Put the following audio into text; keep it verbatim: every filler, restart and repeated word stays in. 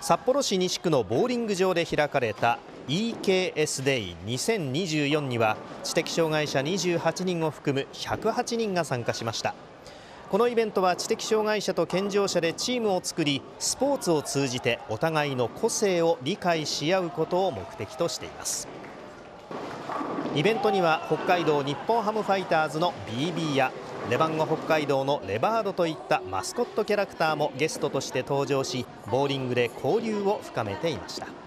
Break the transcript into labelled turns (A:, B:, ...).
A: 札幌市西区のボーリング場で開かれた イーケーエス デイにせんにじゅうよんには知的障害者にじゅうはちにんを含むひゃくはちにんが参加しました。このイベントは知的障害者と健常者でチームを作り、スポーツを通じてお互いの個性を理解し合うことを目的としています。イベントには北海道日本ハムファイターズの ビービー やレバンゴ北海道のレバードといったマスコットキャラクターもゲストとして登場し、ボーリングで交流を深めていました。